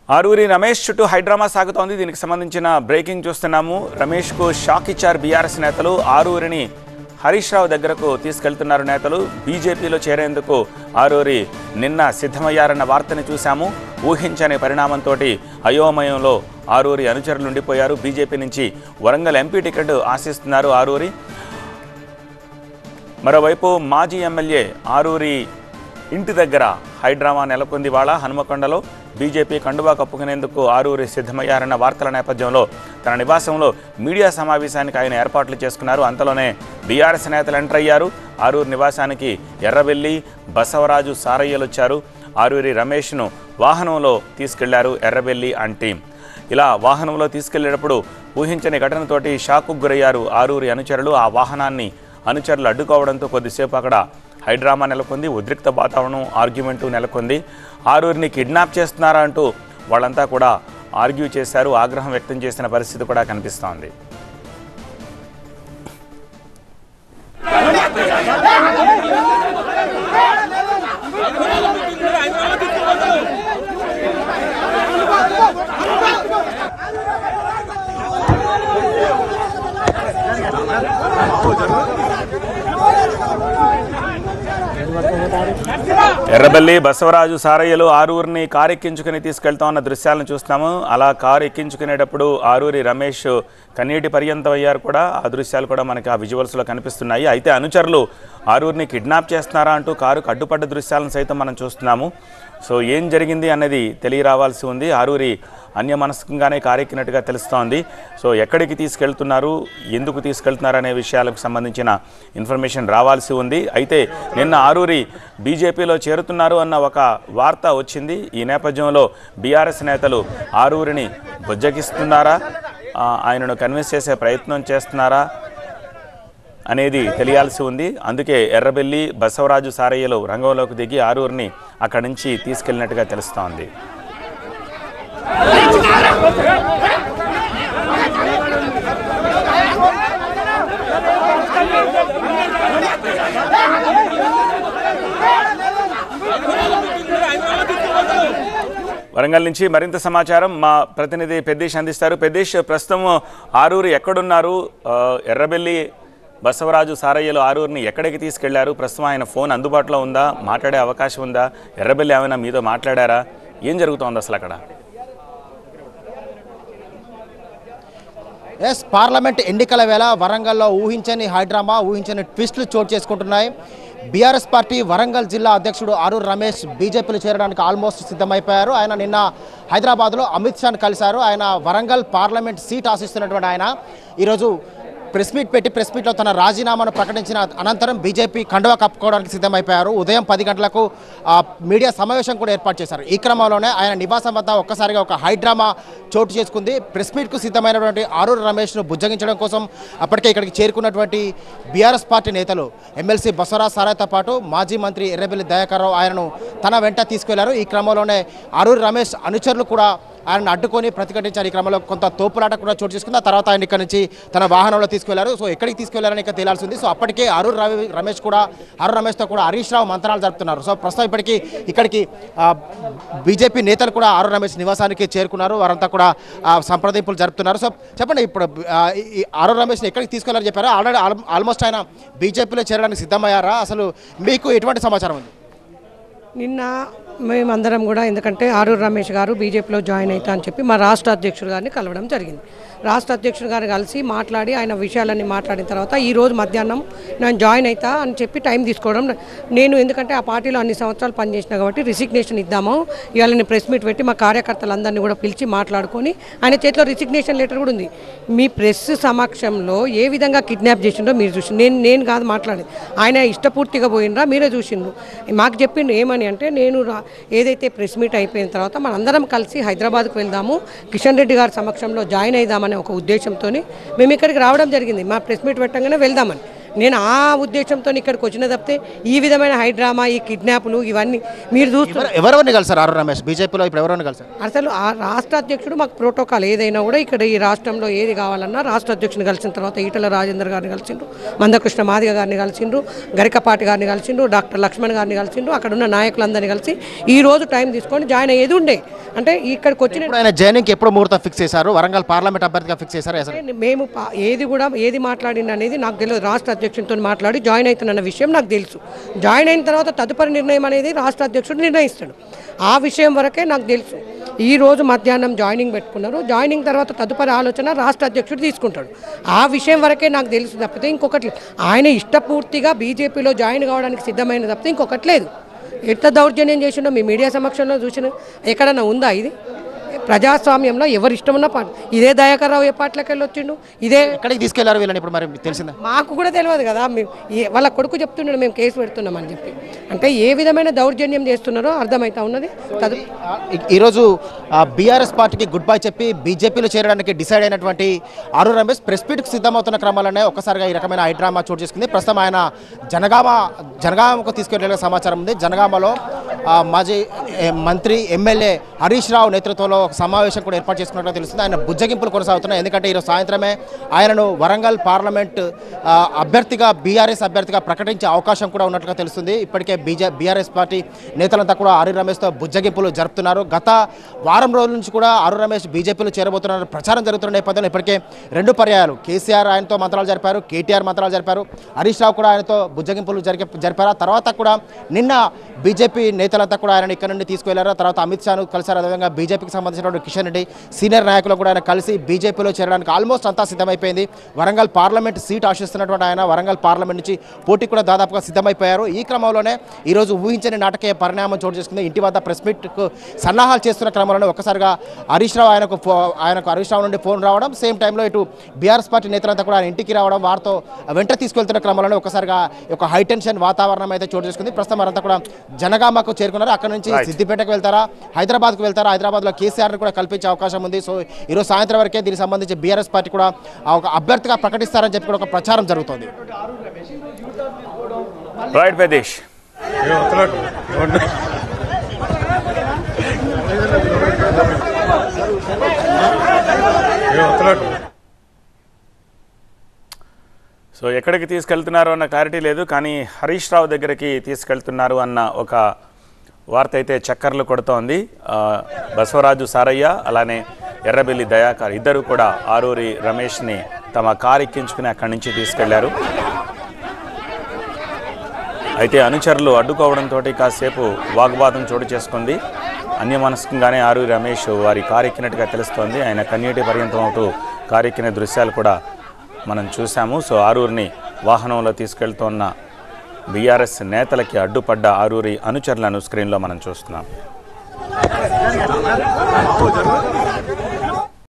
ఆరూరి రమేష్ చుట్టూ హైడ్రామా సాగుతోంది. దీనికి సంబంధించిన బ్రేకింగ్ చూస్తున్నాము. రమేష్కు షాక్ ఇచ్చారు బీఆర్ఎస్ నేతలు. ఆరూరిని హరీష్ రావు దగ్గరకు తీసుకెళ్తున్నారు నేతలు. బీజేపీలో చేరేందుకు ఆరూరి నిన్న సిద్ధమయ్యారన్న వార్తని చూశాము. ఊహించని పరిణామంతో అయోమయంలో ఆరూరి అనుచరులు ఉండిపోయారు. బీజేపీ నుంచి వరంగల్ ఎంపీ టికెట్ ఆశిస్తున్నారు ఆరూరి. మరోవైపు మాజీ ఎమ్మెల్యే ఆరూరి ఇంటి దగ్గర హైడ్రామా నెలకొంది. వాళ్ళ హనుమకొండలో బీజేపీ కండువా కప్పుకునేందుకు ఆరూరి సిద్ధమయ్యారన్న వార్తల నేపథ్యంలో తన నివాసంలో మీడియా సమావేశానికి ఆయన ఏర్పాట్లు చేసుకున్నారు. అంతలోనే బీఆర్ఎస్ నేతలు ఎంటర్ అయ్యారు. ఆరూరి నివాసానికి ఎర్రబెల్లి, బసవరాజు సారయ్యలు వచ్చారు. ఆరూరి రమేష్ను వాహనంలో తీసుకెళ్లారు ఎర్రబెల్లి అండ్ టీం. ఇలా వాహనంలో తీసుకెళ్లేటప్పుడు ఊహించని ఘటనతోటి షాక్కు గురయ్యారు ఆరూరి అనుచరులు. ఆ వాహనాన్ని అనుచరులు అడ్డుకోవడంతో కొద్దిసేపు అక్కడ హైడ్రామా నెలకొంది. ఉద్రిక్త వాతావరణం, ఆర్గ్యుమెంటు నెలకొంది. ఆరూరిని కిడ్నాప్ చేస్తున్నారా అంటూ వాళ్ళంతా కూడా ఆర్గ్యూ చేశారు. ఆగ్రహం వ్యక్తం చేసిన పరిస్థితి కూడా కనిపిస్తోంది. ఎర్రబెల్లి, బసవరాజు సారయ్యలు ఆరూరిని కారు ఎక్కించుకుని తీసుకెళ్తా ఉన్న దృశ్యాలను చూస్తాము. అలా కారు ఎక్కించుకునేటప్పుడు ఆరూరి రమేష్ కన్నీటి పర్యంతం అయ్యారు కూడా. ఆ దృశ్యాలు కూడా మనకి ఆ విజువల్స్లో కనిపిస్తున్నాయి. అయితే అనుచరులు ఆరూరిని కిడ్నాప్ చేస్తున్నారా అంటూ కారుకు అడ్డుపడ్డ దృశ్యాలను సైతం మనం చూస్తున్నాము. సో ఏం జరిగింది అన్నది తెలియరావాల్సి ఉంది. ఆరూరి అన్యమనస్కంగానే కారెక్కినట్టుగా తెలుస్తోంది. సో ఎక్కడికి తీసుకెళ్తున్నారు, ఎందుకు తీసుకెళ్తున్నారు అనే విషయాలకు సంబంధించిన ఇన్ఫర్మేషన్ రావాల్సి ఉంది. అయితే నిన్న ఆరూరి బీజేపీలో చేరుతున్నారు అన్న ఒక వార్త వచ్చింది. ఈ నేపథ్యంలో బీఆర్ఎస్ నేతలు ఆరూరిని బుజ్జగిస్తున్నారా, ఆయనను కన్విన్స్ చేసే ప్రయత్నం చేస్తున్నారా అనేది తెలియాల్సి ఉంది. అందుకే ఎర్రబెల్లి, బసవరాజు సారయ్యలు రంగంలోకి దిగి ఆరూరిని అక్కడి నుంచి తీసుకెళ్లినట్టుగా తెలుస్తోంది. వరంగల్ నుంచి మరింత సమాచారం మా ప్రతినిధి పెద్దేశ్ అందిస్తారు. పెద్దేశ్, ప్రస్తుతం ఆరూరి ఎక్కడున్నారు? ఎర్రబెల్లి, బసవరాజు సారయ్యలు ఆరూరిని ఎక్కడికి తీసుకెళ్లారు? ప్రస్తుతం ఆయన ఫోన్ అందుబాటులో ఉందా? మాట్లాడే అవకాశం ఉందా? ఎర్రబెల్లి ఏమైనా మీతో మాట్లాడారా? ఏం జరుగుతోంది అసలు అక్కడ? పార్లమెంట్ ఎన్నికల వేళ వరంగల్లో ఊహించని హైడ్రామా, ఊహించని ట్విస్టులు చోటు చేసుకుంటున్నాయి. బీఆర్ఎస్ పార్టీ వరంగల్ జిల్లా అధ్యక్షుడు ఆరూరి రమేష్ బీజేపీలో చేరడానికి ఆల్మోస్ట్ సిద్ధమైపోయారు. ఆయన నిన్న హైదరాబాద్లో అమిత్ షాను కలిశారు. ఆయన వరంగల్ పార్లమెంట్ సీట్ ఆశిస్తున్నటువంటి ఆయన ఈరోజు ప్రెస్ మీట్ పెట్టి ప్రెస్ మీట్లో తన రాజీనామాను ప్రకటించిన అనంతరం బీజేపీ కండువా కప్పుకోవడానికి సిద్ధమైపోయారు. ఉదయం 10 గంటలకు మీడియా సమావేశం కూడా ఏర్పాటు చేశారు. ఈ క్రమంలోనే ఆయన నివాసం వద్ద ఒక్కసారిగా ఒక హైడ్రామా చోటు చేసుకుంది. ప్రెస్ మీట్కు సిద్ధమైనటువంటి ఆరూరి రమేష్ను బుజ్జగించడం కోసం అప్పటికే ఇక్కడికి చేరుకున్నటువంటి బీఆర్ఎస్ పార్టీ నేతలు ఎమ్మెల్సీ బసవరాజ్ సారయ్యతో పాటు మాజీ మంత్రి ఎర్రబెల్లి దయాకర్ రావు ఆయనను తన వెంట తీసుకెళ్లారు. ఈ క్రమంలోనే ఆరూరి రమేష్ అనుచరులు కూడా ఆయన అడ్డుకొని ప్రతిఘటించారు. ఈ క్రమంలో కొంత తోపులాట కూడా చోటు చేసుకుంది. ఆ తర్వాత ఆయన ఇక్కడ నుంచి తన వాహనంలో తీసుకెళ్లారు. సో ఎక్కడికి తీసుకెళ్లారని ఇక తేలాల్సి ఉంది. సో అప్పటికే ఆరూరి రమేష్తో కూడా హరీష్ రావు మంత్రాలు జరుపుతున్నారు. సో ప్రస్తుతం ఇక్కడికి బీజేపీ నేతలు కూడా ఆరూరి రమేష్ నివాసానికి చేరుకున్నారు. వారంతా కూడా సంప్రదింపులు జరుపుతున్నారు. సో చెప్పండి, ఇప్పుడు ఆరూరి రమేష్ని ఎక్కడికి తీసుకెళ్లారని చెప్పారా? ఆల్రెడీ ఆల్మోస్ట్ ఆయన బీజేపీలో చేరడానికి సిద్ధమయ్యారా? అసలు మీకు ఎటువంటి సమాచారం ఉంది? నిన్న మేమందరం కూడా, ఎందుకంటే ఆరూరి రమేష్ గారు బీజేపీలో జాయిన్ అవుతా అని చెప్పి మా రాష్ట్ర అధ్యక్షుడు గారిని కలవడం జరిగింది. రాష్ట్ర అధ్యక్షుడు గారు కలిసి మాట్లాడి ఆయన విషయాలన్నీ మాట్లాడిన తర్వాత ఈరోజు మధ్యాహ్నం నేను జాయిన్ అవుతా అని చెప్పి టైం తీసుకోవడం, నేను ఎందుకంటే ఆ పార్టీలో అన్ని సంవత్సరాలు పనిచేసిన కాబట్టి రిసిగ్నేషన్ ఇద్దాము, ఇవాళ నేను ప్రెస్ మీట్ పెట్టి మా కార్యకర్తలందరినీ కూడా పిలిచి మాట్లాడుకొని ఆయన చేతిలో రిసిగ్నేషన్ లెటర్ కూడా ఉంది. మీ ప్రెస్ సమక్షంలో ఏ విధంగా కిడ్నాప్ చేసిండ్రో మీరు చూసి, నేను కాదు మాట్లాడేది, ఆయన ఇష్టపూర్తిగా పోయినరా మీరే చూసిండ్రు. మాకు చెప్పిండు ఏమని అంటే, నేను ఏదైతే ప్రెస్ మీట్ అయిపోయిన తర్వాత మనందరం కలిసి హైదరాబాద్కు వెళ్దాము, కిషన్ రెడ్డి గారి సమక్షంలో జాయిన్ అయిదామనే ఒక ఉద్దేశంతో మేము ఇక్కడికి రావడం జరిగింది. మా ప్రెస్ మీట్ పెట్టగానే వెళ్దామని. నేను ఆ ఉద్దేశంతో ఇక్కడికి వచ్చిన తప్పితే ఈ విధమైన హైడ్రామా, ఈ కిడ్నాపులు ఇవన్నీ మీరు చూస్తున్నారు. ఎవరెవరిని కలిసారు ఆరూరి రమేష్ బీజేపీలో? ఇప్పుడు ఎవరైనా కలిసారు? అసలు ఆ రాష్ట్ర అధ్యక్షుడు మాకు ప్రోటోకాల్ ఏదైనా కూడా ఇక్కడ ఈ రాష్ట్రంలో ఏది కావాలన్నా రాష్ట్ర అధ్యక్షుని కలిసిన తర్వాత ఈటల రాజేందర్ గారిని కలిసిండ్రు, మందకృష్ణ మాదిగ గారిని కలిసిండ్రు, గరికపాటి గారిని కలిసిండ్రు, డాక్టర్ లక్ష్మణ్ గారిని కలిసిండ్రు, అక్కడ ఉన్న నాయకులందరినీ కలిసి ఈ రోజు టైం తీసుకొని జాయిన్ అయ్యేది ఉండే. అంటే ఇక్కడికి వచ్చిన ఆయన జాయినింగ్కి ఎప్పుడు ముహూర్తం ఫిక్స్ చేశారు? వరంగల్ పార్లమెంట్ అభ్యర్థిగా ఫిక్స్ చేశారు అసలు? మేము ఏది మాట్లాడింది అనేది నాకు తెలియదు. రాష్ట్ర అధ్యక్షుడితో మాట్లాడి జాయిన్ అవుతున్న విషయం నాకు తెలుసు. జాయిన్ అయిన తర్వాత తదుపరి నిర్ణయం అనేది రాష్ట్ర అధ్యక్షుడు నిర్ణయిస్తాడు. ఆ విషయం వరకే నాకు తెలుసు. ఈ రోజు మధ్యాహ్నం జాయినింగ్ పెట్టుకున్నారు. జాయినింగ్ తర్వాత తదుపరి ఆలోచన రాష్ట్ర అధ్యక్షుడు తీసుకుంటాడు. ఆ విషయం వరకే నాకు తెలుసు తప్పితే ఇంకొకటి ఆయన ఇష్టపూర్తిగా బీజేపీలో జాయిన్ కావడానికి సిద్ధమైన తప్పితే ఇంకొకటి లేదు. ఎంత దౌర్జన్యం చేసిండో మీ మీడియా సమక్షంలో చూసిన ఎక్కడన్నా ఉందా? ఇది ప్రజాస్వామ్యంలో ఎవరు ఇష్టం ఉన్న పార్టీ. ఇదే దయాకర్ రావు ఏ పార్టీలోకి వెళ్ళి వచ్చిండు, ఇదే ఎక్కడికి తీసుకెళ్లారు వీళ్ళని ఇప్పుడు మరి తెలిసిందా? మాకు కూడా తెలియదు కదా. వాళ్ళ కొడుకు చెప్తున్నాడు మేము కేసు పెడుతున్నామని చెప్పి. అంటే ఏ విధమైన దౌర్జన్యం చేస్తున్నారో అర్థమవుతా ఉన్నది. ఈరోజు బీఆర్ఎస్ పార్టీకి గుడ్ బై చెప్పి బీజేపీలో చేరడానికి డిసైడ్ అయినటువంటి ఆరూర్ రమేష్ ప్రెస్ మీట్కి సిద్ధమవుతున్న క్రమాలనే ఒక్కసారిగా ఈ రకమైన హైడ్రామా చోటు చేసుకుంది. ప్రస్తుతం ఆయన జనగామకు తీసుకెళ్లే సమాచారం ఉంది. జనగామలో మాజీ మంత్రి ఎమ్మెల్యే హరీష్ రావు నేతృత్వంలో ఒక సమావేశం కూడా ఏర్పాటు చేసుకున్నట్టు తెలుస్తుంది. ఆయన బుజ్జగింపులు కొనసాగుతున్నాయి. ఎందుకంటే ఈరోజు సాయంత్రమే ఆయనను వరంగల్ పార్లమెంట్ అభ్యర్థిగా బీఆర్ఎస్ అభ్యర్థిగా ప్రకటించే అవకాశం కూడా ఉన్నట్లుగా తెలుస్తుంది. ఇప్పటికే బీఆర్ఎస్ పార్టీ నేతలంతా కూడా ఆరూర్ రమేష్తో బుజ్జగింపులు జరుపుతున్నారు. గత వారం రోజుల నుంచి కూడా ఆరూర్ రమేష్ బీజేపీలో చేరబోతున్నారు ప్రచారం జరుగుతున్న నేపథ్యంలో ఇప్పటికే 2 పర్యాయాలు కేసీఆర్ ఆయనతో మంత్రాలు జరిపారు, కేటీఆర్ మంత్రాలు జరిపారు, హరీష్ రావు కూడా ఆయనతో బుజ్జగింపులు జరిపారు. ఆ తర్వాత కూడా నిన్న బీజేపీ నేతలంతా కూడా ఆయన ఇక్కడ నుండి తీసుకువెళ్లారు. తర్వాత అమిత్ షాను కలిసారు. అదేవిధంగా బీజేపీకి సంబంధించినటువంటి కిషన్ రెడ్డి సీనియర్ నాయకులు కూడా ఆయన కలిసి బీజేపీలో చేరడానికి ఆల్మోస్ట్ అంతా సిద్ధమైపోయింది. వరంగల్ పార్లమెంట్ సీట్ ఆశిస్తున్నటువంటి ఆయన వరంగల్ పార్లమెంట్ నుంచి పోటీ కూడా దాదాపుగా సిద్ధమైపోయారు. ఈ క్రమంలోనే ఈరోజు ఊహించని నాటకీయ పరిణామం చోటు చేసుకుంది. ఇంటి వద్ద ప్రెస్ మీట్కు సన్నాహాలు చేస్తున్న క్రమంలోనే ఒక్కసారిగా హరీష్ రావు ఆయనకు హరీష్ రావు నుండి ఫోన్ రావడం, సేమ్ టైంలో ఇటు బీఆర్ఎస్ పార్టీ నేతలంతా కూడా ఆయన ఇంటికి రావడం, వారితో వెంట తీసుకెళ్తున్న క్రమంలోనే ఒక్కసారిగా ఒక హైటెన్షన్ వాతావరణం అయితే చోటు చేసుకుంది. ప్రస్తుతం వారంతా కూడా జనగామకు చేరుకున్నారు. అక్కడ నుంచి సిద్దిపేటకు వెళ్తారా, హైదరాబాద్కు వెళ్తారా? హైదరాబాద్లో కేసీఆర్ని కూడా కల్పించే అవకాశం ఉంది. సో ఈరోజు సాయంత్రం వరకే దీనికి సంబంధించి బీఆర్ఎస్ పార్టీ కూడా ఒక అభ్యర్థిగా ప్రకటిస్తారని చెప్పి కూడా ఒక ప్రచారం జరుగుతోంది. రైట్ ప్రదేశ్ సో ఎక్కడికి తీసుకెళ్తున్నారు అన్న క్లారిటీ లేదు, కానీ హరీష్ రావు దగ్గరికి తీసుకెళ్తున్నారు అన్న ఒక వార్త అయితే చక్కర్లు కొడుతోంది. బసవరాజు సారయ్య అలానే ఎర్రబెల్లి దయాకర్ ఇద్దరు కూడా ఆరూరి రమేష్ని తమ కారు ఎక్కించుకుని అక్కడి నుంచి తీసుకెళ్లారు. అయితే అనుచరులు అడ్డుకోవడంతో కాసేపు వాగ్వాదం చోటు చేసుకుంది. అన్యమనస్కంగానే ఆరూరి రమేష్ వారి కారు ఎక్కినట్టుగా తెలుస్తోంది. ఆయన కన్నీటి పర్యంతం అవుతూ కారు ఎక్కిన దృశ్యాలు కూడా మనం చూసాము. సో ఆరూరిని వాహనంలో తీసుకెళ్తున్న బీఆర్ఎస్ నేతలకి అడ్డుపడ్డ ఆరూరి అనుచరులను స్క్రీన్లో మనం చూస్తున్నాం.